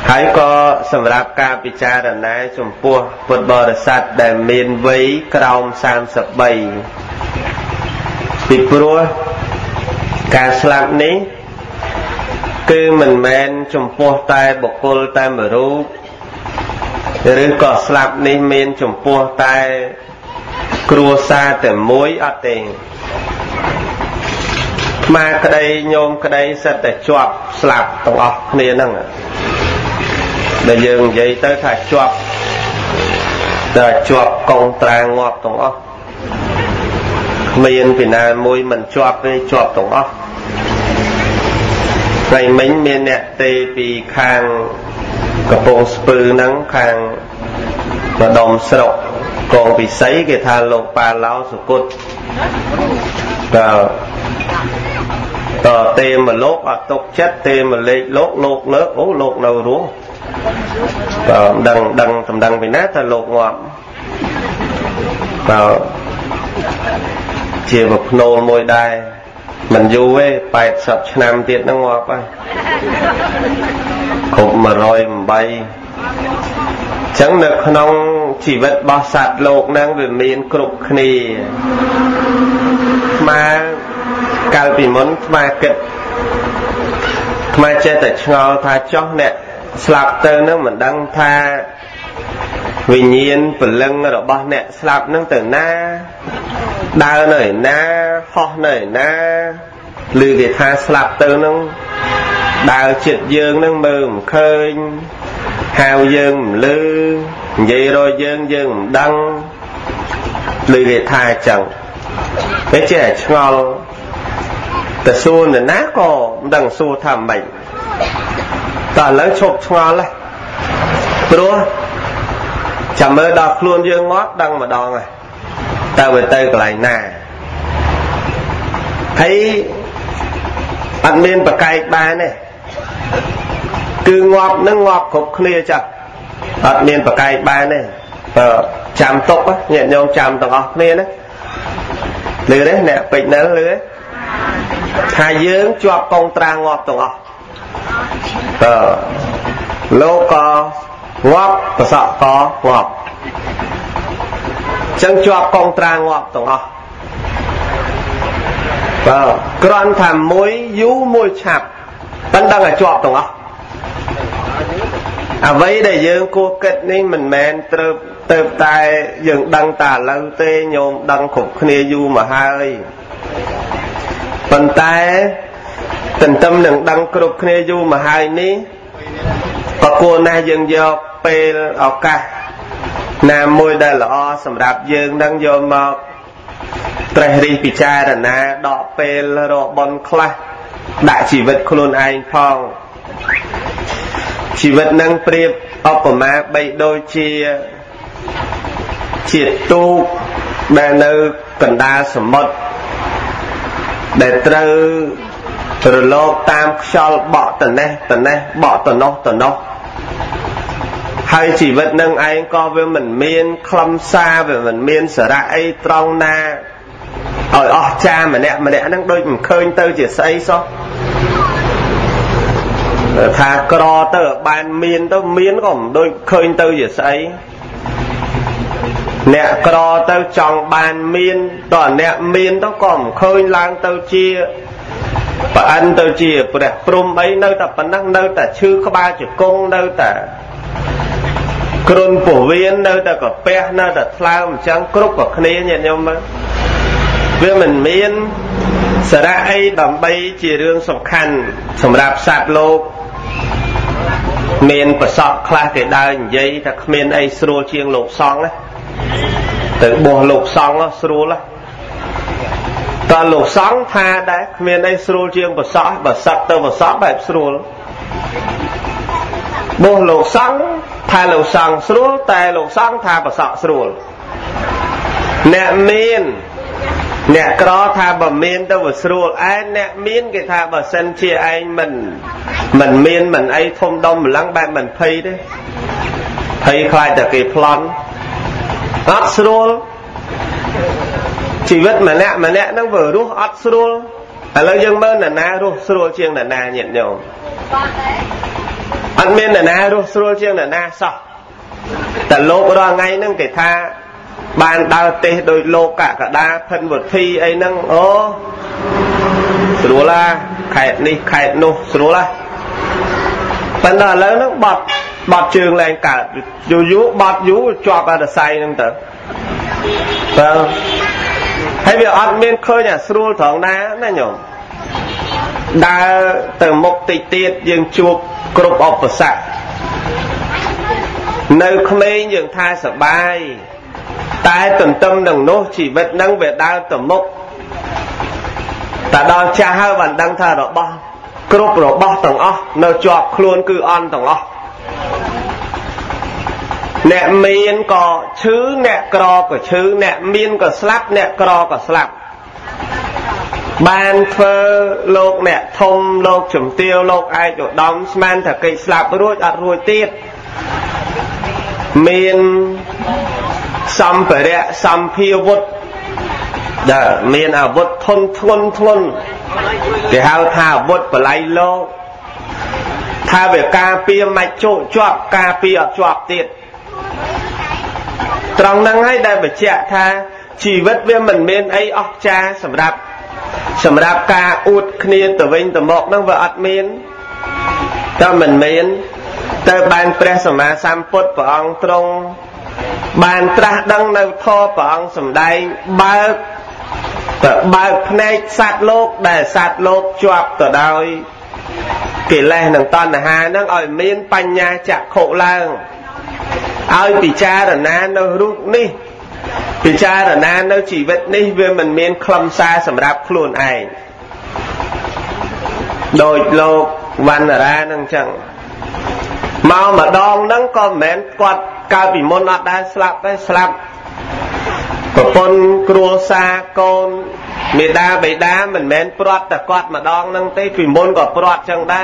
ហើយក៏សម្រាប់ការពិចារណាចំពោះពុទ្ធបរិស័ទដែលមានវ័យក្រោម33ពីព្រោះការស្លាប់នេះគឺមិនមែនចំពោះតែបុគ្គលតែមួយរូបឬក៏ស្លាប់នេះមានចំពោះតែគ្រួសារតែមួយអត់ទេខ្មាក្តីញោមក្តីសិតតែជាប់ស្លាប់ទាំងអស់គ្នាហ្នឹងដែលយើងនិយាយទៅថាជាប់កងត្រាងាប់ទាំងអស់គ្មានពីណាមួយមិនជាប់ទេជាប់ទាំងអស់ថ្ងៃមិញមានអ្នកទេពីខាងកំពង់ស្ពឺហ្នឹងខាងម្ដុំស្រុកកងពិសីគេថាលោកប៉ាឡៅសុគតតទេមកលោកអត់ຕົកចិត្តទេមកលេខលោកលើកអូលោកនៅរស់ដឹងសម្ដឹងពីណាថាលោកងាប់ជាប្រភ្នូលមួយដែរមិនយូរទេ80ឆ្នាំទៀតហ្នឹងងាប់ហើយគ្រប់108ចឹងនៅក្នុងជីវិតរបស់សត្វលោកហ្នឹងវាមានគ្រប់គ្នាមកកាលពីមុនស្មាគិតស្មាចេះតែឆ្ងល់ថាចោះអ្នកស្លាប់ទៅនឹងមិនដឹងថាវិញ្ញាណពលឹងរបស់អ្នកស្លាប់នឹងទៅណាដើរនៅឯណាហោះនៅឯណាឬគេថាស្លាប់ទៅនឹងដើរចិត្តយើងនឹងមើលមិនឃើញហៅយើងមិនឮនិយាយរកយើងមិនដឹងឬគេថាអញ្ចឹងតែចេះឆ្ងល់តែសួរនៅណាក៏មិនដឹងសួរថាម៉េចតើឥឡូវឈប់ឆ្ងល់ហើយព្រោះចាំមើលដល់ខ្លួនយើងងាប់ដឹងម្ដងហើយតើវាទៅកន្លែងណាហើយអត់មានប្រកែកបានទេគឺងាប់នឹងងាប់គ្រប់គ្នាចាស់អត់មានប្រកែកបានទេចាំទុកញាតិញោមចាំទាំងអស់គ្នាណាលឺទេអ្នកពេជ្រនិលលឺទេថាយើងជាប់កងត្រាងាប់ទាំងអស់លោកក៏ងាប់ប្រសក់ក៏ងាប់ចឹងជាប់កងត្រាងាប់ទាំងអស់គ្រាន់ថាមួយយូរមួយឆាប់មិនដឹងតែជាប់ទាំងអស់អ្វីដែលយើងគួរគិតនេះមិនមែនត្រូវតែយើងដឹងតែឥឡូវទេញោមដឹងគ្រប់គ្នាយូរមកហើយប៉ុន្តែទន្ទឹមនឹងដឹងគ្រប់គ្នាយូរមកហើយនេះក៏គួរណាស់យើងយកពេលឱកាសណាមួយដែលល្អសម្រាប់យើងនឹងយកមកត្រេះរិះពិចារណាដកពេលរកបុណ្យខ្លះដាក់ជីវិតខ្លួនឯងផងជីវិតនឹងប្រៀបឧបមាបីដូចជាទូកដែលនៅកណ្ដាលសមុទ្រដែលត្រូវរលកតាមខ្យល់បក់តនេះបក់តនោះហើយជីវិតនឹងឯងក៏វាមិនមានខ្លឹមសារវាមិនមានសារៈអីត្រង់ណាឲ្យអស់ចាម្នាក់ហ្នឹងដូចមិនឃើញទៅជាស្អីសោះថាក្រទៅបានមានទៅមានក៏មិនដូចឃើញទៅជាស្អីអ្នកក្រទៅចង់បានមានតើអ្នកមានទៅក៏មិនឃើញឡើងទៅជាប្រអិនទៅជាព្រះព្រំអីនៅតែប៉ុណ្ណឹងនៅតែឈឺក្បាលជង្គង់នៅតែគ្រុនពោះវៀននៅតែកាពះនៅតែថ្លើមអញ្ចឹងគ្រប់ក៏គ្នាញាតិញោមមើលវាមិនមានសារៈអីដើម្បីជារឿងសំខាន់សម្រាប់សត្វលោកមានប្រសពខ្លះគេដើរនិយាយថាគ្មានអីស្រួលជាងលោកសង្ឃទៅបោះលោកសង្ឃស្រួលតើលោកសង្ឃថាដែរគ្មានអីស្រួលជាងប្រសពបើសឹកទៅប្រសពបែបស្រួលបោះលោកសង្ឃថាលោកសង្ឃស្រួលតែលោកសង្ឃថាប្រសពស្រួលអ្នកមានអ្នកក្រថាបើមានទៅវាស្រួលឯអ្នកមានគេថាបើសិនជាឯងមិនមានមិនអីធំដុំម្លឹងបែបមិនភ័យទេភ័យខ្លាចតែគេប្លន់អត់ស្រួលជីវិតម្នាក់ហ្នឹងវារស់អត់ស្រួលឥឡូវយើងមើលនរណារស់ស្រួលជាងនរណាញាតិញោមអ ăn miên là na rô srul chiêng là na sọแต่โลกรอไงนั่งแต่ท่าบานดาวเตะโดยโลกะกะดาเพิ่นบทพีไอ้นั่งโอ้สรู้ละไข่นี่ไข่นูสรู้ละเป็นอะไรแล้วนั่งบอดtrườngแรงกะอยู่บอดอยู่จอบอะไรใส่นั่งเต๋อให้việc ăn miên khơi nhà srul thằng náนั่นnhổmดาเติมมกติดติดยังจูบกรุบออกประสาทในขมิ้นยังทายสบายตายตุ่นtâm đằng nô chỉ vật năng về đau tầm mốc ta đo cha hai bạn đăng thà đó bo group rồi bo tầng o nơi chọp luôn cứ on tầng o nè miên có chữ nè cro có chữ nè miên có slap nè cro có slap ban phơ lộc nè thông lộc chủng tiêu lộc ai chỗ đóng man thật cây slap ruột ăn ruột tiết miên xăm phải đấy xăm phi vút đờ miền à vút thôn để hao thà vút và lấy lô tha về cà pia mạch chỗ chọp cà pia chọp tiệt trong năng hay đây phải chạy tha chỉ vất với mình miền ấy óc cha sầm đạp cà út kia từ vinh từ một năng vợ ắt miền cho mình miền tới ban pre sầm ma sam put và ông trong bàn tra đăng nơi thô và ông sầm đây ba này sát lốp để sát lốp chọp từ đôi kể lên thằng toàn là hà nó ở miền pan nha chặt khổ lang ai bị cha là na nó rút đi bị cha là na nó chỉ vật đi về mình miền khom xa sầm đạp luôn ai đôi lốp văn ra năng chẳng mau mà đong nắng con mến quạt cao bị môn ọt đá slap của con cua xa con mì đá bầy đá mình mến prot ta quạt mà đong nắng tới vì môn có prot chẳng đây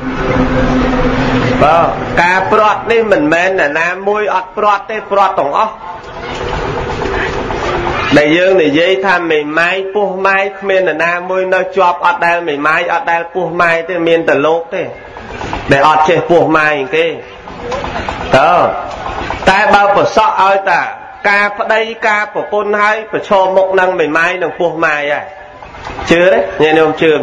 ca prot đi mình mến là nam môi ọt prot tới prot tổng óc đại dương này dây tham mì mai pu mai miền là nam môi nó chọp ọt đá mì mai ọt đá pu mai tới miền tờ lốp thế để ọt chơi pu mai cái tại bao bữa sọ ơi ta ca đây ca của con hay phải cho một năng mày mai đừng buộc mai à chưa đấy nghe không chưa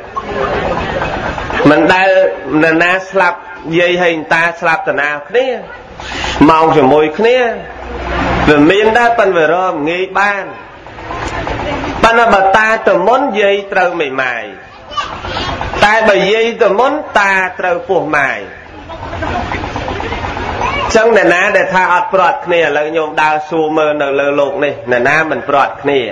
mình đây là na slap dây hình ta slap từ nào thế mong cho môi thế về miền đã pan về rồi nghĩ ban là bà ta từ món dây trâu mày mày tại bà dây từ món ta trâu buộc mày chẳng nè ná để tha ọt prọt kia là nhôm đào xù mơ nở lơ lục này nè ná mình prọt kia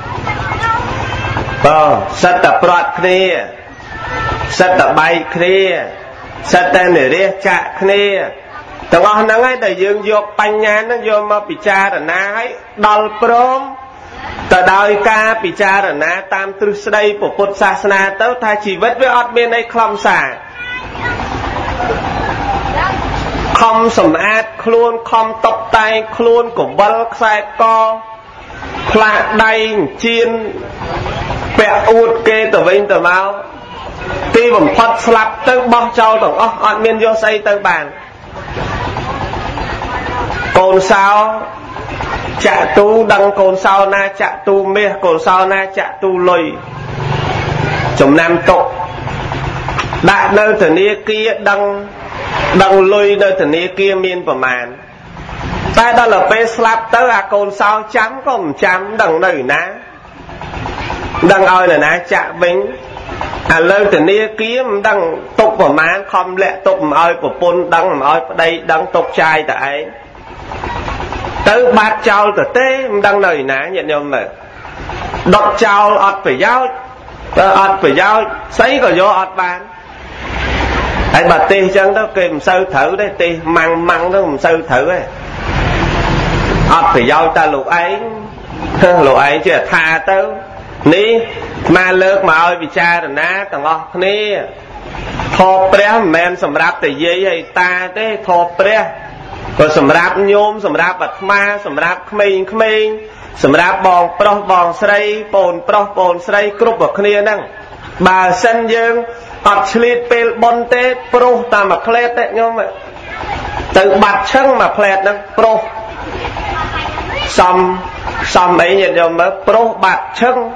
sắt tập prọt kia sắt tập bay kia sắt tên để riêng chạ kia tầng ông nắng ấy tại dương dục bánh nhán nó vô mà bị cha là ná ấy đal prom tờ đòi ca bị cha là ná tam tư đây của Phật sa na tớ thay chỉ vết với ọt bên đây khom xả không sầm át khuôn không tóc tay khuôn của bal sai co phạ đầy chiên bẹ uột kê từ vinh từ máu ti bằng phật slap tới bao châu tổng ọt miên vô xây tới bàn cồn sao chạ tu đăng cồn sao na chạ tu mê cồn sao na chạ tu lùi chồng nam tục đại nơi từ nia kia đăng lùi nơi từ nia kia miên và màn ta đó là bê slap tới à cồn sao trắng có một chấm đằng nơi ná đằng ơi là ná chạ vinh à nơi từ nia kia đằng tục và màn không lẽ tục ơi của pôn đăng ơi đây đăng tục trai tại ấy tới bát trao từ tế đăng nơi ná nhận nhầm mà đọc trao ọt phải giao sấy có vô ọt bàn hãy bà tì chân đó kìm sơ thử đấy tì măng đó cũng sơ thử ấy ọt phải giao ta lục ấy chứ tha tới ní mà lược mà ơi bị cha rồi ná tầng ọt ní thọ pré mẹn sầm rạp tại dây hay ta thế thọ pré rồi sầm rạp nhôm sầm rạp bạch ma sầm rạp khmênh sầm rạp bòn pro bòn sray bồn pro bồn sray cướp vào kia năng bà sân dương อดฉลีดเปลบนเตะโปรตามมาเคลดเตะโยมtừ bạch chân mà phèt nó pro xăm ấy nhìn rồi mới pro bạch chân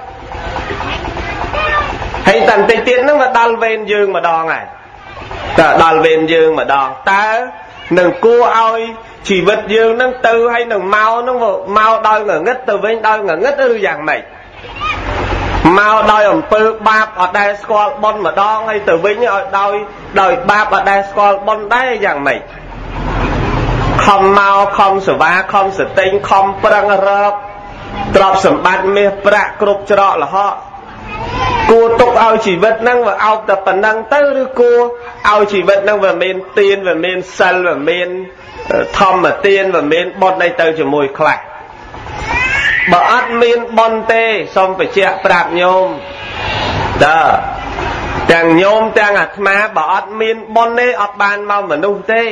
hay tận tây tiến nó mà đal ven dương mà đòn này đal ven dương mà đòn ta đừng cua oi chỉ vật dương nó từ hay đừng mau đôi ngờ ngất từ bên đôi ngờ ngất ư dạng này mau đôi ẩm pư bạp ở đây squat bon mà đòn hay từ bên đôi bạp ở đây squat bon đấy dạng này không mau không sửa vá không sửa tinh không prang rập trọp sầm bát mê bạ cột trọ là họ cua tục ao chỉ vật năng và ao tập bản năng tới đưa cua ao chỉ vật năng và men tiên và men sal và men thom mà tiên và men bon đây tới chỉ mùi khạc bỏ ắt men bon tê xong phải chẹt bạc nhôm đó chàng nhôm chàng má bỏ ắt men bon tê ắt bàn mau mà nung tê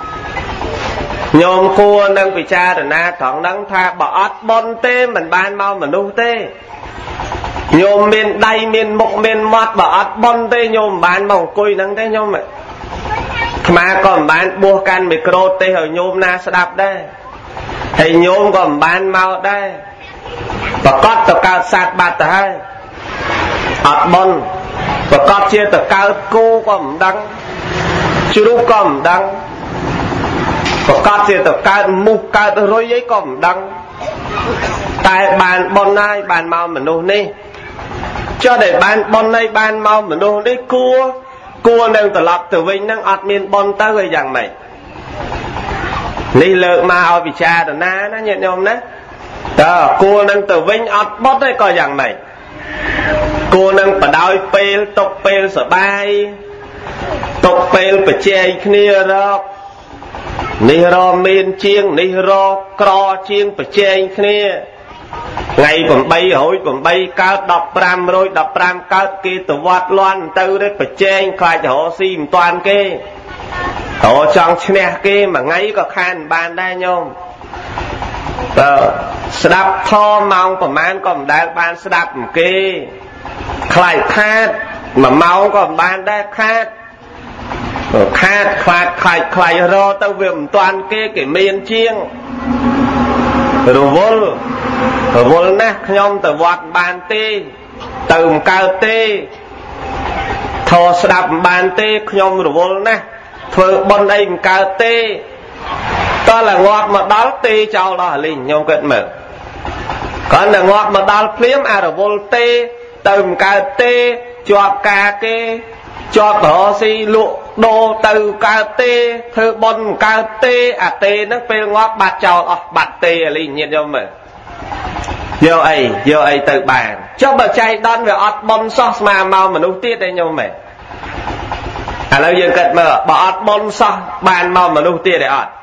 nhôm cua nâng bị cha rồi na thằng nâng tha bỏ ớt bon tê mình ban mau mình nu tê nhôm miền đầy miền mộc miền mót bỏ ớt bon tê nhôm bán mỏng cùi nâng tê nhôm mày mà còn bán bua can micro tê hồi nhôm na sẽ đạp đây thì nhôm còn bán mau đây và cót tờ cao sạt bạt tờ hai ớt bon và cót chia tờ cao cô còn đăng chú còn đăng có thể tập cao mục cao rồi giấy còn đăng tại bàn bon này bàn mau mình đâu nè cho để bàn bon này bàn mau mình đâu nè cua đang tập lập từ vinh đang admin bon tới rồi dạng này đi lợn mà ao bị cha rồi na nó nhận không đấy đó cua đang từ vinh ad bot đây coi dạng này cua đang phải đôi pel tục pel sợ bay tục pel phải che kia đó ní ro miên chiêng ní ro cro chiêng phải che kia ngày còn bay cao đập ram rồi đập ram cao kia từ vót loan từ đấy phải che khai cho họ sim toàn kia họ chọn chè kia mà ngay có khan bàn đây nhôm đập tho mong của man còn đại ban đập kia khai khát mà máu còn ban đây khát khai ro tao viêm toàn cái miền chiêng rồi vô nè nhom từ vọt bàn tê từ cao tê thò đạp bàn tê nhom rồi vô nè thưa bên đây cao tê ta là ngọt mà đá tê cháu đó liền nhom kết mở còn là ngọt mà đá phím rồi vô tê từ cao tê cho ca cái cho tỏ si lụa đô từ ca tê thơ bon ca tê tê nó phê ngót bạt chào bạt tê liền nhiên cho mình vô ấy từ bàn cho bà chay đón về ọt bon sauce mà mau mà nấu tiết đây nhau mày lâu dương cận mở bỏ ọt bon sauce bàn mau mà nấu tiết để ọt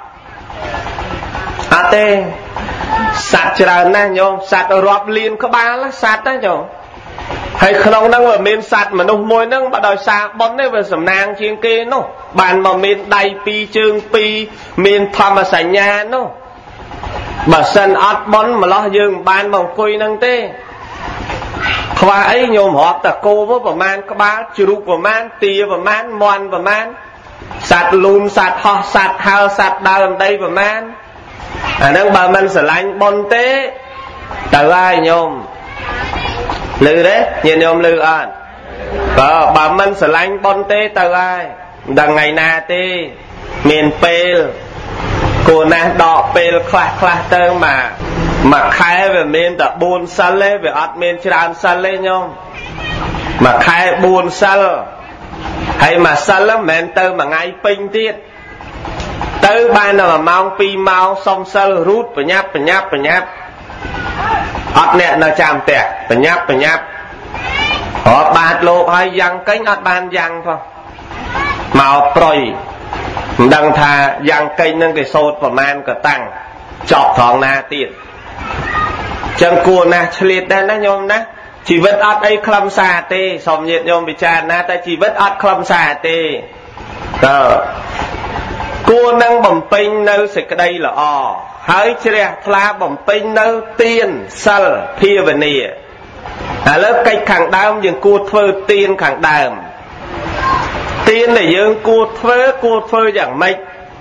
tê sạt trà nè nhau sạt rọp liền có ba lá sạt đó nhau hay không năng ở miền sạt mà nông môi năng bắt đầu xa bón đấy về sầm nang chiên kê nó bàn mà miền đầy pi chương pi miền tham mà sài nhà nó bà sân ớt bón mà lo dương bàn mà cùi năng tê khoa ấy nhôm họ ta cô với bà man có ba chữ bà man tia bà man moan bà man sạt lùn sạt ho sạt hao sạt đào làm đây bà man năng bà man sẽ lạnh bón tê từ ai nhôm lư đấy nhìn nhôm lư ơn bà mình sẽ lánh bon tê từ ai đằng ngày na tê miền pel cô na đọ pel khla tơ mà khai về miền ta buôn sal lê về ắt miền tràn sal lê nhôm mà khai buôn sal hay mà sal lắm miền tơ mà ngay pin tiết tơ ban nào mà mau pi mau xong sal rút và nháp ọt nè nó chạm tẹt phải nháp họ bạt lộ hay dăng cánh ọt ban dăng thôi màu proi đằng thà dăng cánh nâng cái sốt và man cả tăng chọc thòng na tiền chân cua na chliệt đây nó nhôm ná chỉ vết ọt ấy khâm xa tê xòm nhiệt nhôm bị tràn na ta chỉ vết ọt khâm xa tê cua nâng bầm pin nơi sẽ cái đây là hỡi trẻ pha bầm pin nơi tiền sal phia về nè lớp cây khẳng đam dừng cua thơ tiền khẳng đam ទៀនដែលយើងគួរធ្វើយ៉ាងម៉េច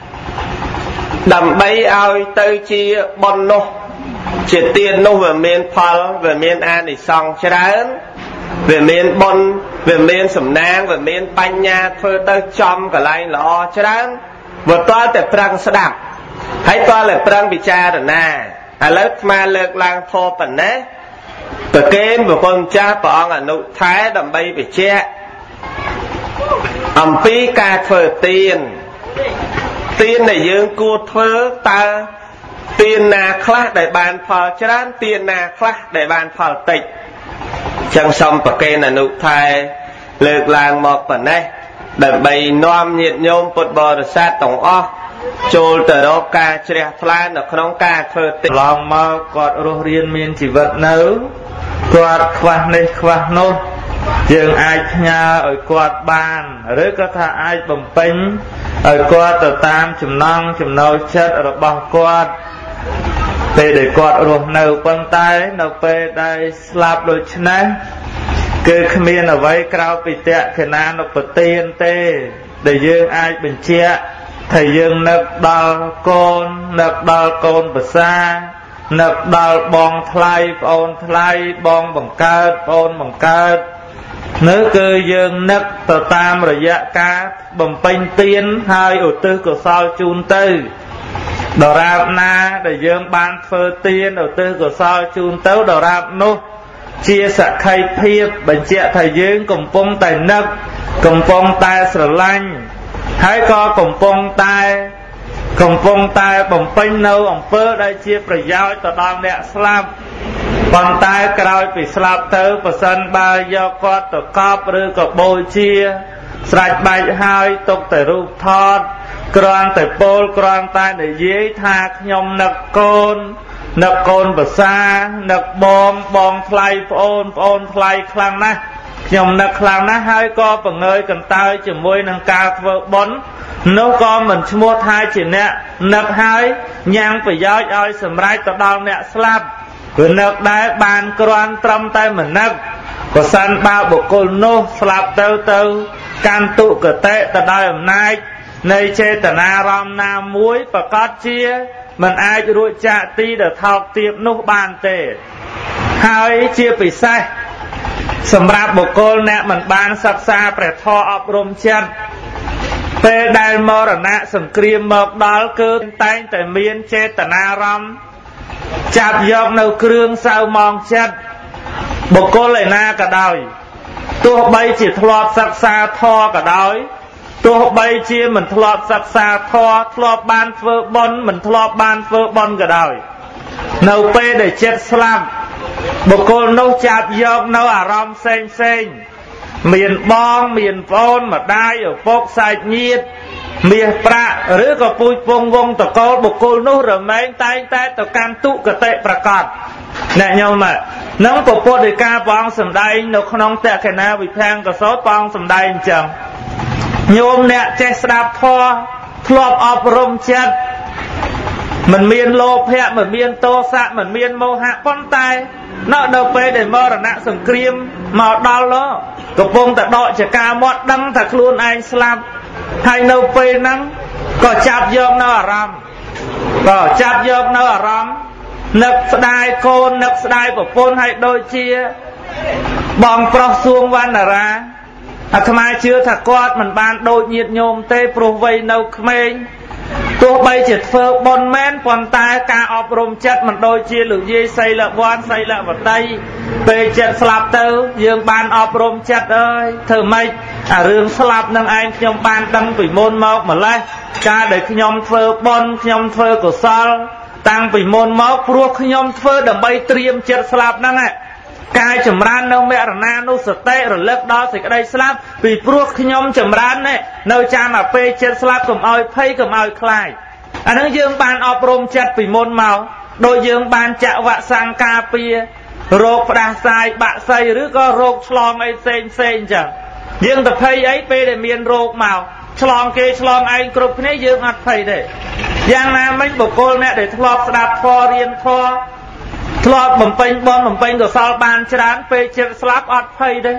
ដើម្បីឲ្យទៅជាបុណ្យនោះជាទៀននោះវាមានផលវាមានអានិសង្សច្រើនវាមានបុណ្យវាមានសំណាងវាមានបញ្ញាធ្វើទៅចំកន្លែងល្អច្រើនវាតើតែប្រឹងស្ដាប់ហើយតើតែប្រឹងពិចារណាឥឡូវស្មាលើកឡើងធម៌ប៉ុណ្ណេះប្រគេនព្រះគុណចាស់ព្រះអង្គអនុថែដើម្បីបញ្ជាក់អំពីការធ្វើទៀនដែលយើងគួរធ្វើតើទៀនណាខ្លះដែលបានផលច្រើនទៀនណាខ្លះដែលបានផលតិចចឹងសូមប្រគេនអនុថែលើកឡើងមកប៉ុណ្ណេះដើម្បីនាំញាតិញោមពុទ្ធបរិស័ទទាំងអស់ចូលទៅរកការជ្រះថ្លានៅក្នុងការធ្វើទៀនឡងមកគាត់រស់រៀនមានជីវិតនៅគាត់ខ្វះនេះខ្វះនោះយើងអាចផ្ញើឲ្យគាត់បានឬក៏ថាអាចបំពេញឲ្យគាត់ទៅតាមចំណង់ចំណូលចិត្តរបស់គាត់ពេលដែលគាត់រស់នៅប៉ុន្តែនៅពេលដែលស្លាប់ដូច្នេះគឺគ្មានអ្វីក្រៅពីតក្កិណានុបទានទេដែលយើងអាចបញ្ជាក់ថាយើងនឹកដល់កូននឹកដល់កូនប្រសានឹកដល់បងថ្លៃប្អូនថ្លៃបងបង្កើតប្អូនបង្កើតនោះគឺយើងនឹកទៅតាមរយៈការបំពេញទានហើយឧទ្ទិសកុសលជូនទៅដរាបណាដែលយើងបានធ្វើទានឧទ្ទិសកុសលជូនទៅដរាបនោះជាសក្ខីភាពបញ្ជាក់ថាយើងកំពុងតែនឹកកំពុងតែស្រឡាញ់ហើយក៏កំពុងតែបំពេញនៅអំពើដែលជាប្រយោជន៍ទៅដល់អ្នកស្លាប់ប៉ុន្តែក្រោយពីស្លាប់ទៅប្រសិនបើយកគាត់ទៅកប់ឬក៏បូជាស្រេចបាច់ហើយទុកតែរូបថតគ្រាន់តែពោលគ្រាន់តែនិយាយថាខ្ញុំនឹកកូនប្រសានឹកបងថ្លៃប្អូនថ្លៃខ្លាំងណាស់ខ្ញុំនឹកខ្លាំងណាស់ហើយក៏បង្ងើយកន្តើយជាមួយនឹងការធ្វើបុណ្យនោះក៏មិនឈ្មោះថាជាអ្នកនឹកហើយញ៉ាំងប្រយោជន៍ឲ្យសម្រេចទៅដល់អ្នកស្លាប់វានឹកដែរបានគ្រាន់ត្រឹមតែមិននឹកប្រសិនបើបុគ្គលនោះស្លាប់ទៅកាន់ទុគតិទៅដោយអំណាចនៃចេតនារមណាមួយប្រកាសជាមិនអាចរួចចាកទីដែលថោកទាបនោះបានទេហើយជាពិសេសសម្រាប់បុគ្គលអ្នកមិនបានសិក្សាព្រះធម៌អប់រំចិត្តពេលដែលមរណៈសង្គ្រាមមកដល់គឺតែងតែមានចេតនារមចាប់យកនៅគ្រឿងសៅមងចិត្តបុគ្គលឯណាក៏ដោយទោះបីជាធ្លាប់សិក្សាធម៌ក៏ដោយទោះបីជាមិនធ្លាប់សិក្សាធម៌ធ្លាប់បានធ្វើបុណ្យមិនធ្លាប់បានធ្វើបុណ្យក៏ដោយនៅពេលដែលចិត្តស្លាប់បុគ្គលនោះចាប់យកនៅអារម្មណ៍ផ្សេងមានបងមានប្អូនម្ដាយឪពុកសាច់ញាតិមាសប្រាក់ឬក៏ពូជពងវងតកូលបុគ្គលនោះរមែងតែងតែទៅកាន់ទុគតិប្រកបអ្នកញោមនឹងពពុទ្ធដីកាព្រះអង្គសម្ដែងនៅក្នុងតក្កិណាវិភាំងកសោតព្រះអង្គសម្ដែងអញ្ចឹងញោមអ្នកចេះស្ដាប់ធម៌ធ្លាប់អប់រំចិត្តមិនមានលោភៈមិនមានទោសៈមិនមានមោហៈប៉ុន្តែនៅពេលដែលមរណៈសង្គ្រាមមកដល់កំពុងតែដកចកាមាត់ដឹងថាខ្លួនឯងស្លាប់ហើយនៅពេលហ្នឹងក៏ចាប់យកនៅអារម្មណ៍នឹកស្ដាយកូននឹកស្ដាយប្រពន្ធហើយដូចជាបងប្រុសសួងវណ្ណារាអាត្មាជឿថាគាត់មិនបានដូចញាតិញោមទេព្រោះវ័យនៅក្មេងទោះបីជាធ្វើបុណ្យមែនប៉ុន្តែការអប់រំចិត្តមិនដូចជាលោកយាយសីលវ័នសីលវតីពេលចិត្តស្លាប់ទៅយើងបានអប់រំចិត្តអើយធ្វើម៉េចអារឿងស្លាប់នឹងឯងខ្ញុំបានដឹងពីមុនមកម្លេះការដែលខ្ញុំធ្វើបុណ្យខ្ញុំធ្វើកុសលតាំងពីមុនមកព្រោះខ្ញុំធ្វើដើម្បីត្រៀមចិត្តស្លាប់ហ្នឹងកាយចម្រើននៅមរណានុសតិរលឹកដល់សេចក្តីស្លាប់ពីព្រោះខ្ញុំចម្រើននៅចាំអាពេលចិត្តស្លាប់កុំឲ្យភ័យកុំឲ្យខ្លាចអានឹងយើងបានអប់រំចិត្តពីមុនមកដោយយើងបានចាក់វ៉ាក់សាំងការពាររោគផ្ដាសាយបាក់សីឬក៏រោគឆ្លងអីផ្សេងអញ្ចឹងយើងទៅភ័យអីពេលដែលមានរោគមកឆ្លងគេឆ្លងឯងគ្រប់គ្នាយើងអត់ភ័យទេយ៉ាងណាមិញបុគ្គលអ្នកដែលធ្លាប់ស្ដាប់ធម៌រៀនធម៌ធ្លាប់បំពេញបុណ្យបំពេញកុសលបានច្រើនពេលចិត្តស្លាប់អត់ភ័យទេ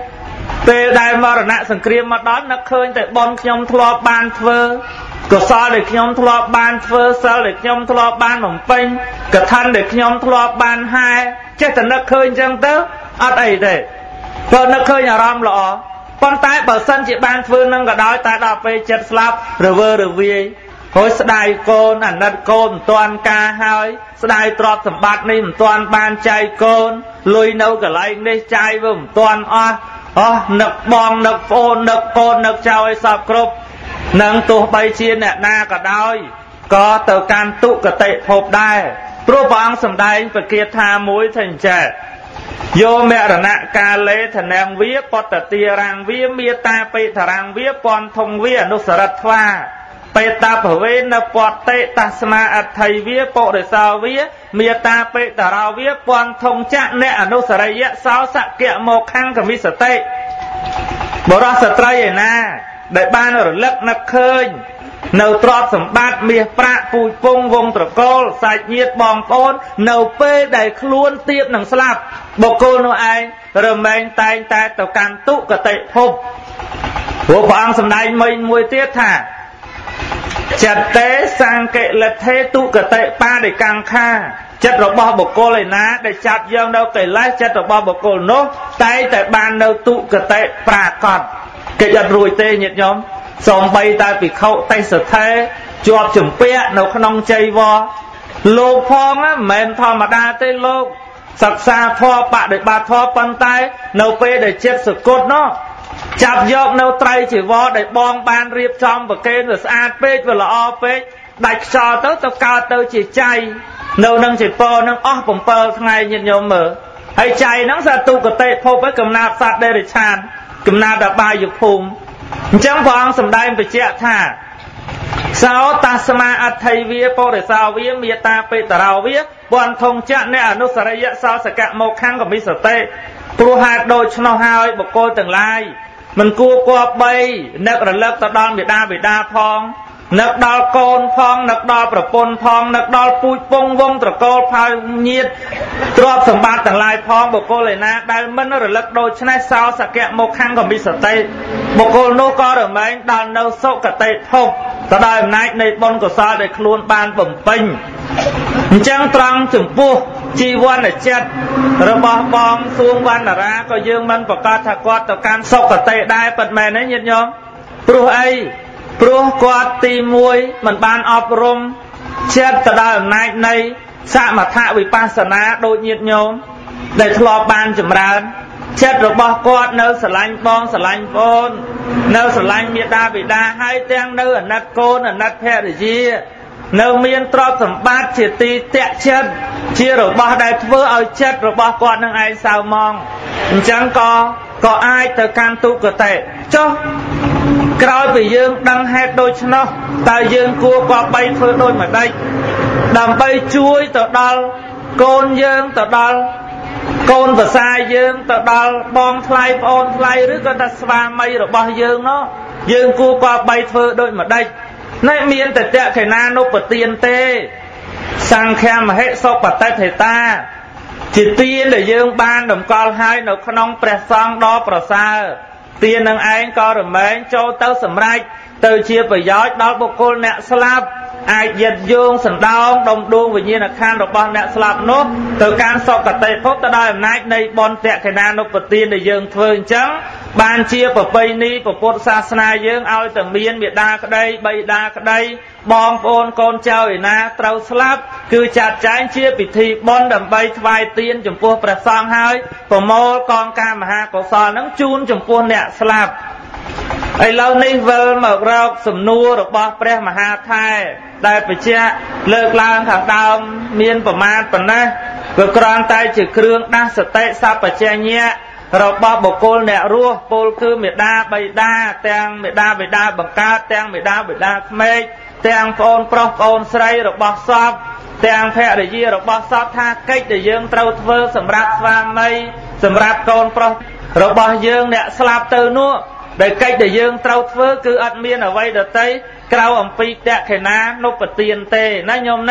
ពេលដែលមរណៈសង្គ្រាមមកដល់នឹកឃើញតែបនខ្ញុំធ្លាប់បានធ្វើកុសលដែលខ្ញុំធ្លាប់បានធ្វើសិលដែលខ្ញុំធ្លាប់បានបំពេញកថាដែលខ្ញុំធ្លាប់បានហែចេះតែនឹកឃើញអញ្ចឹងទៅអត់អីទេព្រោះនឹកឃើញអារម្មណ៍ល្អប៉ុន្តែបើសិនជាបានធ្វើនឹងក៏ដោយតែដល់ពេលចិត្តស្លាប់រវើរវាយហើយស្ដាយកូនអាណិតកូនមិនទាន់ការហើយស្ដាយទ្រព្យសម្បត្តិនេះមិនទាន់បានចែកកូនលុយនៅកន្លែងនេះចាយវាមិនទាន់អស់នឹកបងនឹកប្អូននឹកកូននឹកចៅឲ្យសពគ្រប់នឹងទោះបីជាអ្នកណាក៏ដោយក៏ទៅកាន់ទុគតិភពដែរព្រោះព្រះអង្គសម្ដែងប្រគាថាមួយថាអញ្ចឹងយោមរណៈកាលេធនាងវាបតតិរាំងវាមេតាបេធរាំងវាពន្ធធងវាអនុសរិទ្ធវាបេតាភវេនពតេតស្មាអថៃវាបរិសោវាមេតាបេតរោវាពន្ធធងចៈអ្នកអនុសរិយៈសោសកៈមកខੰកមិសតិបរោះស្ត្រីឯណាដែលបានរលឹកនឹកឃើញនៅទ្រព្យសម្បត្តិមាសប្រាក់ពូជពងវងត្រកូលសាច់ញាតិបងប្អូននៅពេលដែលខ្លួនទៀបនឹងស្លាប់បុគ្គលនោះឯងរមែងតែងតែទៅកាន់ទុគតិភពព្រោះព្រះអង្គសម្ដែងមួយទៀតថាចិត្តទេសង្កេលថេទុគតិបាដិកង្ខាចិត្តរបស់បុគ្គលឯណាដែលចាប់យកនៅកិលេសចិត្តរបស់បុគ្គលនោះតែងតែបាននៅទុគតិប្រាកដគេអត់រួចទេញាតិញោមសូម្បីតែភិក្ខុទេសថេជាប់ជំពាក់នៅក្នុងចៃវរលោកផងមិនមែនធម្មតាទេលោកសិក្សាធម៌បដិបត្តិធម៌ប៉ុន្តែនៅពេលដែលចិត្តសគត់នោះចាប់យកនៅត្រៃជីវរដែលបងបានរៀបចំប្រគេនវាស្អាតពេកវាល្អពេកដាច់ខ្យល់ទៅកើតទៅជាចៃនៅនឹងចពនឹងអស់7ថ្ងៃញាតិញោមមើលហើយចៃហ្នឹងសទុគតិភពឯកំណាប់សត្វដេរិឆានកំណាប់អបាយភូមិអញ្ចឹងព្រះអង្គសម្ដែងបញ្ជាក់ថាសោតស្មាអថៃវាបរិសោវាមេតាបេតរោវាពន្ធធងចៈអ្នកអនុសរិយៈសោសកៈមកខੰកមិសតិព្រោះហេតុដូច្នោះហើយបុគ្គលទាំងឡាយមិនគួរគប្បីនឹករលឹកទៅដល់មេដាបេដាផងនឹកដល់កូនផងនឹកដល់ប្រពន្ធផងនឹកដល់ពូជពងវងត្រកូលផៅញាតិទ្រព្យសម្បត្តិទាំងឡាយផងបុគ្គលឯណាដែលមិនរលឹកដូច្នេះសោសកៈមកខੰកមិសតិបុគ្គលនោះក៏រមែងដល់នៅសុគតិភពទៅដោយអំណាចនៃបុណ្យកុសលដែលខ្លួនបានបំពេញអញ្ចឹងត្រង់ចំពោះជីវ័នចិត្តរបស់បងសួងវណ្ណរាក៏យើងមិនប្រកាសថាគាត់ទៅកាន់សុគតិដែរពិតមែនទេញាតិញោមព្រោះអីព្រោះគាត់ទី1មិនបានអប់រំចិត្តទៅដោយអំណាចនៃសមថវិបស្សនាដូចញាតិញោមដែលធ្លាប់បានចម្រើនចិត្តរបស់គាត់នៅស្រឡាញ់បងស្រឡាញ់ប្អូននៅស្រឡាញ់មាតាបិតាហើយទាំងនៅអាណិតកូនអាណិតភរិយានៅមានទ្រព្យសម្បត្តិជាទីតាក់ចិត្តជារបស់ដែលធ្វើឲ្យចិត្តរបស់គាត់នឹងឯងសៅមងអញ្ចឹងក៏អាចទៅកាន់ទុគតិចុះក្រោយពីយើងដឹងហេតុដូច្នោះតើយើងគួរគប្បីធ្វើដូចម្ដេចដើម្បីជួយទៅដល់កូនយើងទៅដល់កូនប្រសាយើងទៅដល់បងថ្លៃប្អូនថ្លៃឬក៏ថាស្វាមីរបស់យើងនោះយើងគួរគប្បីធ្វើដូចម្ដេចណែមានតែតក្ខិណានុបទានទេសង្ឃមហិសុបតិថេតាជាទានដែលយើងបានតម្កល់ហើយនៅក្នុងព្រះសង្ឃដ៏ប្រសើរទាននឹងឯងក៏រមែងចូលទៅសម្រេចទៅជាប្រយោជន៍ដល់បុគ្គលអ្នកស្លាប់អាចយិតយោងសណ្ដោងដុំដួងវិញ្ញាណក្ខន្ធរបស់អ្នកស្លាប់នោះទៅកាន់សុគតិភពទៅដោយអំណាចនៃបុណ្យតក្ខិណានុបទានដែលយើងធ្វើអញ្ចឹងបានជាប្រពៃណីពុទ្ធសាសនាយើងឲ្យតែមានមេដាក្តីបិតាក្តីបងប្អូនកូនចៅឯណាត្រូវស្លាប់គឺចាត់ចែងជាពិធីបុណ្យដើម្បីថ្វាយទានចំពោះព្រះសង្ឃហើយប្រមូលកងការមហាកុសលនឹងជូនចំពោះអ្នកស្លាប់ឥឡូវនេះវិលមករកសំណួររបស់ព្រះមហាថែដែលបញ្ជាក់លើកឡើងខាងដើមមានប្រមាណប៉ុណ្ណេះវាគ្រាន់តែជាគ្រឿងដាស់សតិសម្បជញ្ញៈរបស់បុគ្គលអ្នករស់ពលគឺមេដាបិតាទាំងមេដាបិតាបង្កើតទាំងមេដាបិតាក្មេកទាំងប្អូនប្រុសប្អូនស្រីរបស់សពទាំងភរិយារបស់សពថាកិច្ចដែលយើងត្រូវធ្វើសម្រាប់ស្វាមីសម្រាប់កូនប្រុសរបស់យើងអ្នកស្លាប់ទៅនោះដែលកិច្ចដែលយើងត្រូវធ្វើគឺអត់មានអ្វីដទៃក្រៅអំពីតក្ខិណានុបទានទេណាញោមណា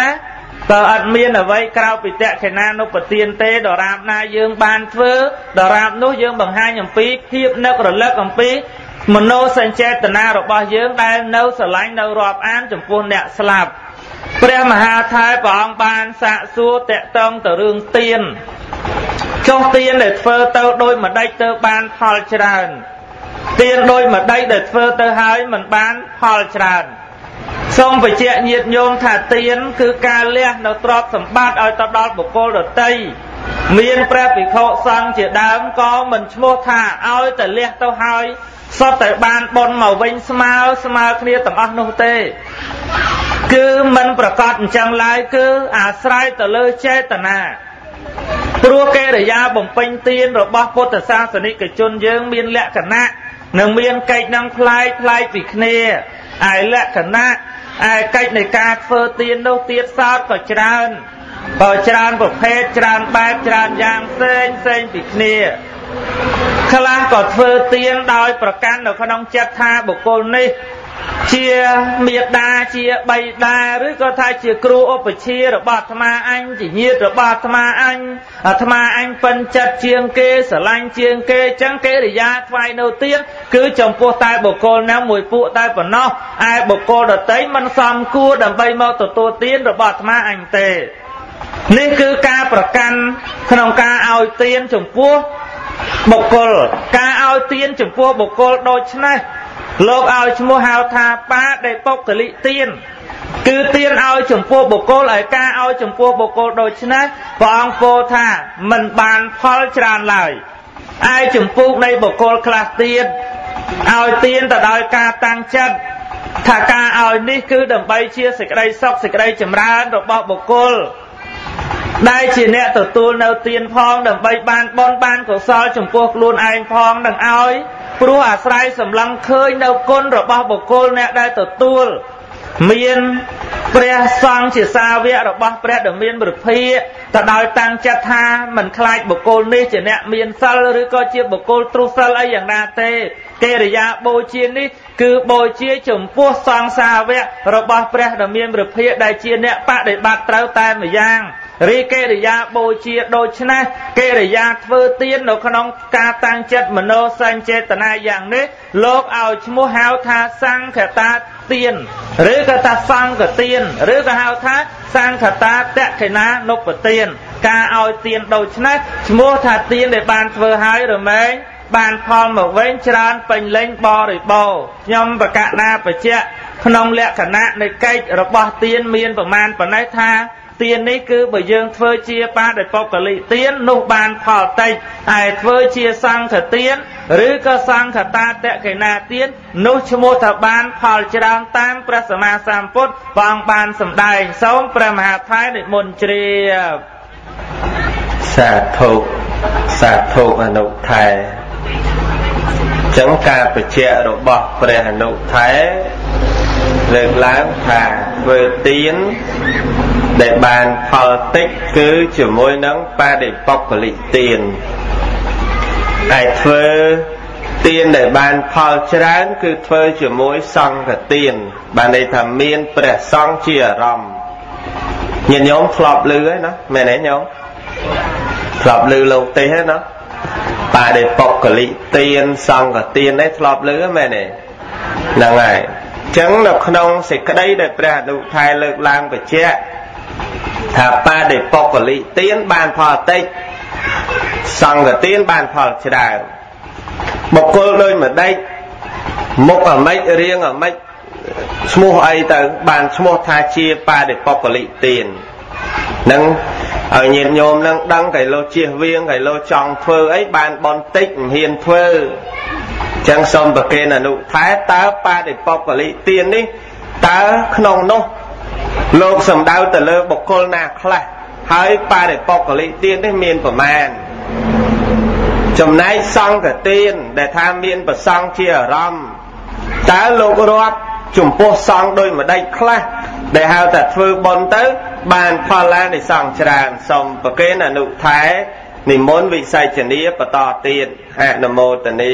តើអត់មានអ្វីក្រៅពីតក្កិណានុប្រទានទេដរាបណាយើងបានធ្វើដរាបនោះយើងបង្ហាញអំពីភាពនឹករលឹកអំពីមโนសញ្ចេតនារបស់យើងដែលនៅស្រឡាញ់នៅរាប់អានចំពោះអ្នកស្លាប់ព្រះមហាថេរព្រះអង្គបានសាកសួរតកតងទៅរឿងទានចុះទានដែលធ្វើទៅដោយម្ដេចទៅបានផលច្រើនទានដោយម្ដេចដែលធ្វើទៅហើយមិនបានផលច្រើនសូមបញ្ជាក់ញាតិញោមថាទានគឺការលះនៅទ្រព្យសម្បត្តិឲ្យទៅដល់បុគ្គលដទៃមានព្រះភិក្ខុសង្ឃជាដើមក៏មិនឈ្មោះថាឲ្យតែលះទៅហើយសុទ្ធតែបានបុណ្យមកវិញស្មើគ្នាទាំងអស់នោះទេគឺមិនប្រកាសអញ្ចឹងឡើយគឺអាស្រ័យទៅលើចេតនាព្រោះកិរិយាបំពេញទានរបស់ពុទ្ធសាសនិកជនយើងមានលក្ខណៈនិងមានកិច្ចនឹងផ្លែកពីគ្នាឯលក្ខណៈឯកិច្ចនៃការធ្វើទាននោះទៀតសោតក៏ច្រើនប្រភេទច្រើនបែបច្រើនយ៉ាងផ្សេងពីគ្នាខ្លះក៏ធ្វើទានដោយប្រកាន់នៅក្នុងចិត្តថាបុគ្គលនេះជាមេដាជាបៃតាឬក៏ថាជាគ្រូឧបជារបស់អាត្មាអញជាញាតិរបស់អាត្មាអញពេញចិត្តជាងគេស្រឡាញ់ជាងគេចឹងកិរិយាថ្វាយនៅទានគឺចំពោះតែបុគ្គលណាមួយពួកតែប៉ុណ្ណោះឯបុគ្គលដទៃមិនសមគួរដើម្បីមកទទួលទានរបស់អាត្មាអញទេនេះគឺការប្រកាន់ក្នុងការឲ្យទានចំពោះបុគ្គលការឲ្យទានចំពោះបុគ្គលដូច្នេះលោកឲ្យឈ្មោះហៅថាបាដេបុគ្គលិទានគឺទានឲ្យចំពោះបុគ្គលឲ្យការឲ្យចំពោះបុគ្គលដូច្នេះព្រះអង្គពោលថាមិនបានផលច្រើនឡើយឯចំពោះនៃបុគ្គលខ្លះទៀតឲ្យទានទៅដោយការតាំងចិត្តថាការឲ្យនេះគឺដើម្បីជាសេចក្តីសុខសេចក្តីចម្រើនរបស់បុគ្គលដែលជាអ្នកទទួលនៅទានផងដើម្បីបានបុណ្យបានកុសលចំពោះខ្លួនឯងផងនឹងឲ្យព្រោះអាស្រ័យសម្លឹងឃើញនៅគុណរបស់បុគ្គលអ្នកដែលទទួលមានព្រះសង្ឃជាសាវករបស់ព្រះដ៏មានព្រះភិក្ខទៅដោយតាំងចិត្តថាមិនខ្លាចបុគ្គលនេះជាអ្នកមានសិលឬក៏ជាបុគ្គលទ្រុសិលអីយ៉ាងណាទេកិរិយាបូជានេះគឺបូជាចំពោះសង្ឃសាវករបស់ព្រះដ៏មានព្រះភិក្ខដែលជាអ្នកបដិបត្តិត្រូវតែម្យ៉ាងរីកិរិយាបូជាដូច្នេះកិរិយាធ្វើទាននៅក្នុងការតាំងចិត្តមโนសញ្ចេតនាយ៉ាងនេះលោកឲ្យឈ្មោះហៅថាសង្ឃតាទានឬក៏ថាសង្ឃទានឬក៏ហៅថាសង្ឃតាតក្កិណានុបទានការឲ្យទានដូច្នេះឈ្មោះថាទានដែលបានធ្វើឲ្យរមែងបានផលមកវិញច្រើនពេញលេញបរិបូរខ្ញុំប្រកាសណាបច្ចៈក្នុងលក្ខណៈនៃកិច្ចរបស់ទានមានប្រមាណប៉ុណ្ណេះថាទាននេះគឺបើយើងធ្វើជាបាដិបុគ្គលិទាននោះបានផលតិចឯធ្វើជាសង្ឃទានឬក៏សង្ឃតាតក្កិណាទាននោះឈ្មោះថាបានផលច្រើនតាមព្រះសម្មាសម្ពុទ្ធព្រះអង្គបានសម្ដែងសូមព្រះមហាថេរនិមន្តជ្រាបសាធុអនុថេរចឹងការបញ្ជាក់របស់ព្រះអនុថេរលើកឡើងថាធ្វើទានដែលបានផលតិចគឺជាមួយនឹងបដិបុគ្គលិទានឯធ្វើទានដែលបានផលច្រើនគឺធ្វើជាមួយសង្ឃទានបានន័យថាមានព្រះសង្ឃជាអារម្មណ៍ញាតិញោមធ្លាប់ឮហើយណាមែនទេញោមធ្លាប់ឮលោកទេសហើយណាបដិបុគ្គលិទានសង្ឃទាននេះធ្លាប់ឮមែនទេហ្នឹងហើយចឹងនៅក្នុងសេចក្តីដែលព្រះអនុថេរលើកឡើងបញ្ជាក់ថាបដិបុគ្គលិទានបានផលតិចសង្ឃទានបានផលច្រើនបុគ្គលដោយម្ដេចមុខអាម៉េចរៀងអាម៉េចឈ្មោះអីទៅបានឈ្មោះថាជាបដិបុគ្គលិទាននឹងឲ្យញាតិញោមនឹងដឹងកៃលោជៀសវាងកៃលោចង់ធ្វើអីបានបនតិចមិនហ៊ានធ្វើចឹងសូមប្រគេនអនុថេរតើបដិបុគ្គលិទាននេះតើក្នុងនោះលោកសំដៅទៅលើបុគ្គលណាខ្លះហើយបដិបុគ្គលិទាននេះមានប្រមាណចំណែកសង្ឃទានដែលថាមានប្រសង្ឃជាអារម្មណ៍តើលោករាប់ចំពោះសង្ឃដោយម្ដេចខ្លះដែលហៅថាធ្វើបុណ្យទៅបានផលឡើងនៃសង្ឃច្រើនសូមប្រគេនអនុថេរនិមន្តវិស័យជនីបន្តទៀតអនុមោទនា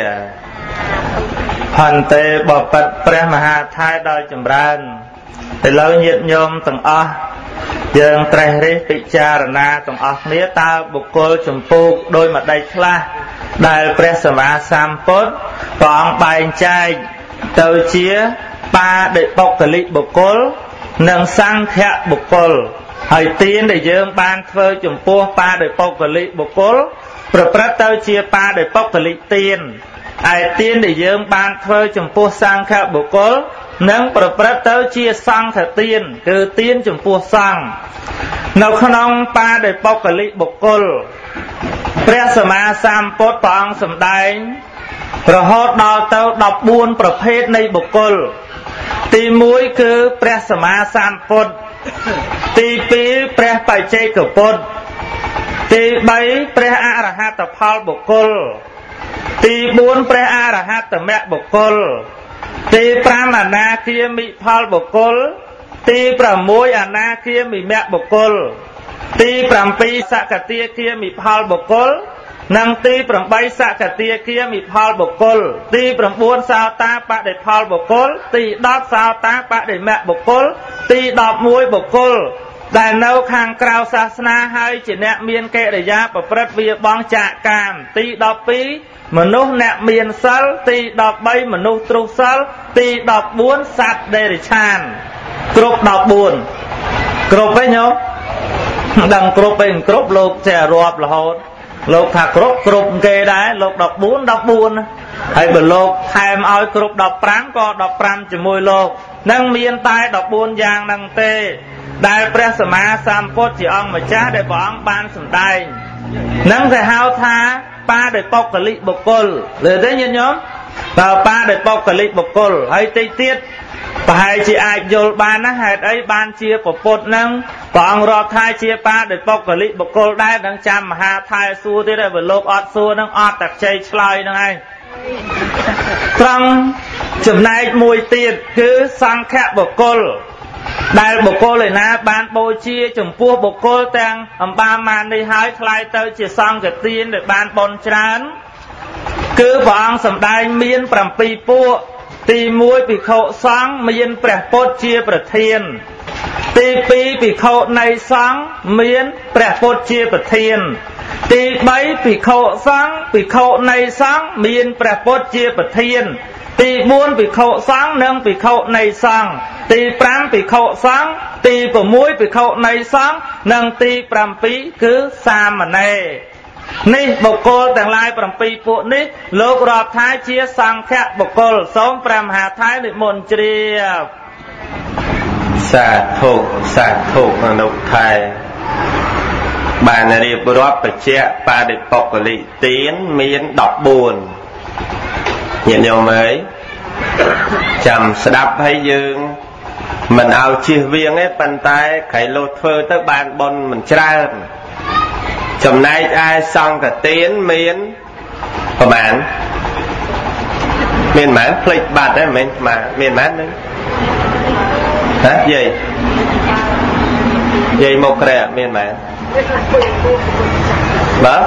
ផន្តេបបិទ្ធព្រះមហាថេរដល់ចម្រើនឥឡូវញាតិញោមទាំងអស់យើងត្រេះរិះពិចារណាទាំងអស់គ្នាតើបុគ្គលចម្ពោះដោយម្ដេចខ្លះដែលព្រះសម្មាសម្ពុទ្ធព្រះអង្គបែងចែកទៅជាបាដិបុគ្គលិកបុគ្គលនិងសង្ឃៈបុគ្គលហើយទានដែលយើងបានធ្វើចំពោះបាដិបុគ្គលិកបុគ្គលប្រព្រឹត្តទៅជាបាដិបុគ្គលិកទានឯទានដែលយើងបានធ្វើចំពោះសង្ឃៈបុគ្គលនឹងប្រព្រឹត្តទៅជាសង្ឃទានគឺទានចំពោះសង្ឃនៅក្នុងបាដិបុគ្គលិកបុគ្គលព្រះសម្មាសម្ពុទ្ធព្រះអង្គសម្ដែងរហូតដល់ទៅ14ប្រភេទនៃបុគ្គលទី1គឺព្រះសម្មាសម្ពុទ្ធទី2ព្រះបច្ចេកពុទ្ធទី3ព្រះអរហត្តផលបុគ្គលទី4ព្រះអរហត្តមគ្គបុគ្គលទី5អនាគាមិផលបុគ្គលទី6អនាគាមិមគ្គបុគ្គលទី7សកតាគាមិផលបុគ្គលនិងទី8សកតាគាមិផលបុគ្គលទី9សោតាបដិផលបុគ្គលទី10សោតាបដិមគ្គបុគ្គលទី11បុគ្គលដែលនៅខាងក្រៅសាសនាហើយជាអ្នកមានកិរិយាប្រព្រឹត្តវាបងចាកកាមទី12មនុស្សអ្នកមានសិលទី13មនុស្សទ្រុសិលទី14សត្វដេរិឆានគ្រប់14គ្រប់ទេញោមដឹងគ្រប់ទេគ្រប់លោកចេះរាប់រហូតលោកថាគ្រប់គេដែរលោក14ហើយបើលោកថែមឲ្យគ្រប់15ក៏15ជាមួយលោកនឹងមានតែ14យ៉ាងហ្នឹងទេដែលព្រះសម្មាសម្ពុទ្ធជាអង្គម្ចាស់ដែលព្រះអង្គបានសម្ដែងនឹងគេហៅថាបាដិបុគ្គលិកបុគ្គលលើទេញាតិញោមតើបាដិបុគ្គលិកបុគ្គលហើយតិចទៀតប្រហែលជាអាចយល់បានណាហេតុអីបានជាពុទ្ធនឹងព្រះអង្គរាប់ថាជាបាដិបុគ្គលិកបុគ្គលដែរនឹងចាំមហាថែសួរទៀតហើយបើលោកអត់សួរនឹងអត់តែខ្ចីឆ្លើយនឹងឯងត្រង់ចំណែកមួយទៀតគឺសង្ឃៈបុគ្គលដែលបុគ្គលឯណាបានបូជាចំពោះបុគ្គលទាំងអំបាមាននេះហើយคล้ายទៅជាសង្ឃទានដែលបានបុណ្យច្រើនគឺព្រះអង្គសម្ដែងមាន7ពួកទី1ភិក្ខុសង្ឃមានព្រះពុទ្ធជាប្រធានទី2ភិក្ខុនៃសង្ឃមានព្រះពុទ្ធជាប្រធានទី3ភិក្ខុសង្ឃភិក្ខុនៃសង្ឃមានព្រះពុទ្ធជាប្រធានទី4ភិក្ខុសង្ឃនិងភិក្ខុនៃសង្ឃទី5ភិក្ខុសង្ឃទី6ភិក្ខុនៃសង្ឃនិងទី7គឺសាមណេរនេះបុគ្គលទាំងឡាយ7ពួកនេះលោករាប់ថាជាសង្ឃៈបុគ្គលសូមព្រះមហាថៃនិមន្តជ្រាបសាធុអនុថៃបានរៀបរាប់បញ្ជាក់បាដិបុគ្គលិកទានមាន14ញាតិញោមអើយចាំស្ដាប់ឲ្យយើងមិនឲ្យជៀសវាងទេប៉ុន្តែក្រៃលោធ្វើទៅបានបុណ្យមិនច្រើនចំណែកឯសង្ឃទានមានប្រហែលមានម៉ែភ្លេចបាត់ទេមិនមែនមានម៉ែហ្នឹងហ៎យាយមកក្រែមានម៉ែបាទ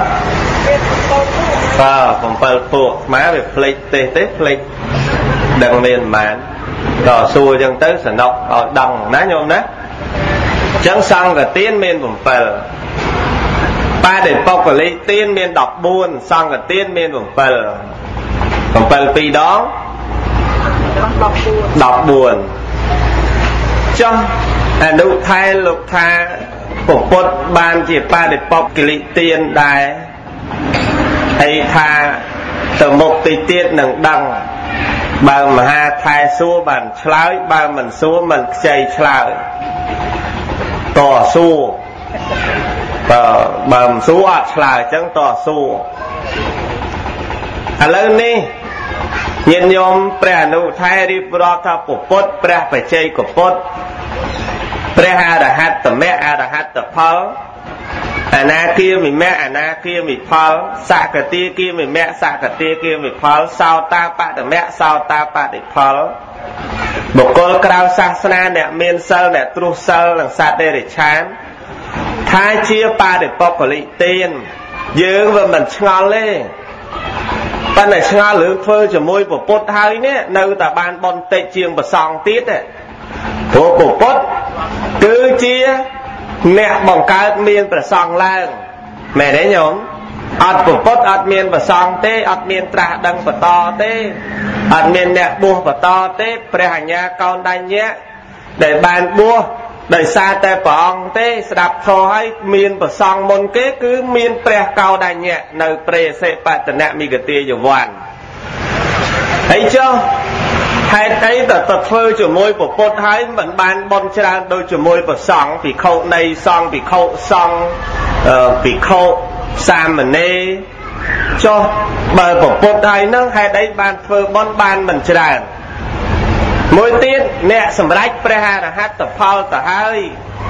7ពួកម៉ែវាភ្លេចទេភ្លេចដឹងមានម៉ែដល់សួរអញ្ចឹងទៅសនុកឲ្យដឹងណាញោមណាអញ្ចឹងសង្ឃទានមាន7បាដិបុគ្គលិកទានមាន14សង្ឃទានមាន7 2ដង14ចុះអនុថែលោកថាពុទ្ធបានជាបាដិបុគ្គលិកទានដែរហើយថាទៅមុខទីទៀតនឹងដឹងបើមហាថែសួរបានឆ្លើយបើមិនសួរមិនខ្ចីឆ្លើយតសួរបើមិនសួរអត់ឆ្លើយអញ្ចឹងតសួរឥឡូវនេះញាតិញោមព្រះអនុថែរៀបរាប់ថាពុទ្ធព្រះបច្ចេកពុទ្ធព្រះអរហត្តមគ្គអរហត្តផលអនាគាមិមគ្គអនាគាមិផលសកតាគាមិមគ្គសកតាគាមិផលសោតាបត្តមគ្គសោតាបត្តផលបុគ្គលក្រៅសាសនាអ្នកមានសិលអ្នកទ្រុសិលនិងសត្វដេរិឆានថាជាបាដិបុគ្គលិកទានយើងវាមិនឆ្ងល់ទេប៉ុន្តែឆ្ងល់រឿងធ្វើជាមួយពុទ្ធហើយនេះនៅតែបានបន់តិចជាងប្រសងទៀតទេព្រោះពុទ្ធគឺជា nè bằng cái miên bờ song lang mẹ đấy nhóm ạt bột bột ạt miên bờ song tê ạt miên tra đằng bờ to tê ạt miên nè bùa bờ to tê pre hành nha con đai nhé để bàn bùa đời xa tê bỏng tê đạp thò hay miên bờ song môn kế cứ miên pre cao đai nhẹ nơi pre sẽ bạt tận nè mi cái tia giờ hoàn thấy chưa hay thấy tập phơi cho môi bột bột hay vẫn bàn bon chả đôi cho môi bờ song vì khâu này song vì khâu song vì khâu sam mình nê cho bờ bột bột hay nó hay đấy bàn phơi bon bàn mình chả môi tiết nè sầm rách preha là hát tập phao tập hơi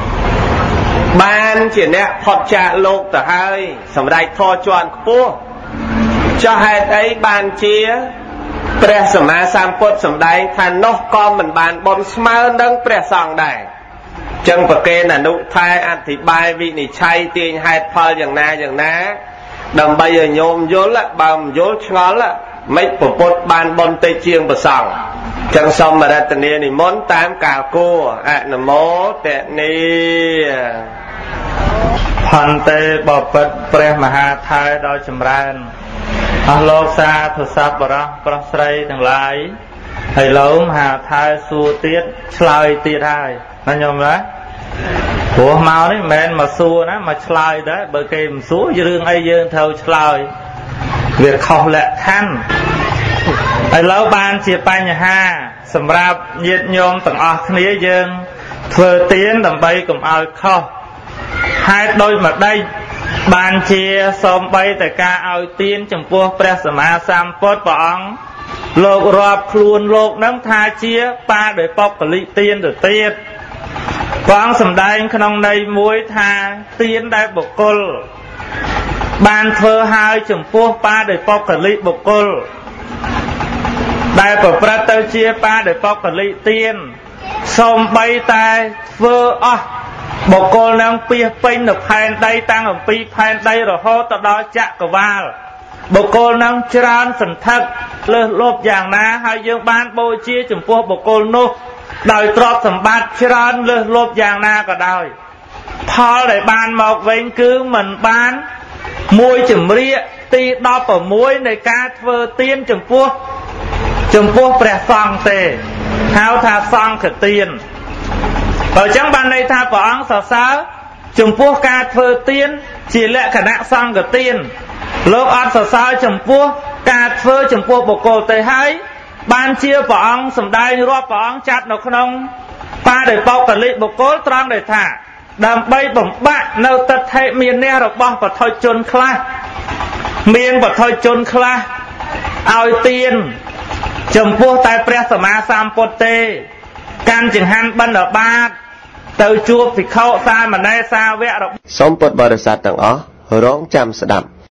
ban chỉ nè phật trà lục tập hơi sầm rách thò tròn cua cho hai đấy ban chia pre sầm ma sam phật sầm đáy than nó con mình bàn bon smart nâng pre sòng đài chân bậc kê là nụ thai ăn thì bài vị này chay tiền hai phơiอย่างná đầm bây giờ nhôm vốn là bầm vốn ngón là mấy bột bột ban bon tây chiêng bờ sòng chẳng xong mà ra tận này món tám cà cô là mố tệ ni phần tê bờ bật pre maha thai đôi chấm ran lô xa thu sắp bờ bờ sray thằng lái thầy lâu maha thai xua tiết slide tiết hai nó nhom đấy của mau đấy men mà xua đó mà slide đấy bờ kềm xúa dương ai dương theo slide việc không lệ thanh thầy lâu ban chia pan nhà ha sầm rạp nhiệt nhôm tầng ở khía dương thừa tiến đầm bay cùng ao kho hai đôi mặt đây ban chia xóm bay tại ca ao tiên trong vua presma sam phốt bỏng lột rọp khuôn lột nắng tha chia ba để bọc cả lị tiên được tiết bỏng sầm đây không đây muối tha tiên đây bộc côn ban thơ hai trong vua ba để bọc cả lị bộc côn đại bậc pra tơ chia ba để bọc cả lị tiên xóm bay tai vơ bộ cô năng pia pin được phan đây tăng ở pi phan đây rồi hô tập đó chạ cả va bộ cô năng tràn phần thật lốp dạng ná hai dương ban bôi chia chủng pua bộ cô nô đòi trọt sầm bát tràn lốp dạng ná cả đòi thò để ban một vinh cứ mình bán muối chủng ria ti đo ở muối này ca thơ tiên chủng pua bè song tê hao tha song khởi tiền ở trong ban này tha bỏ ăn sờ sáo chủng pua ca thơ tiên chỉ lệ khả năng song khởi tiền lúc ăn sờ sáo chủng pua ca thơ chủng pua bộ cổ tê hay ban chia bỏ ăn sầm đai rọp bỏ ăn chặt nó không ba để bọc cả lị bộ cố trăng để thả đầm bay bổng bạn nâu tật hệ miền nè rồi bong và thôi chôn kla miền và thôi chôn kla ao tiền chồng vua tại presma sam pote can chừng han ban ở ba từ chua thì khâu xa mà nay xa vẽ rồi sống bật bờ sát tầng ó rong chăm sạch đậm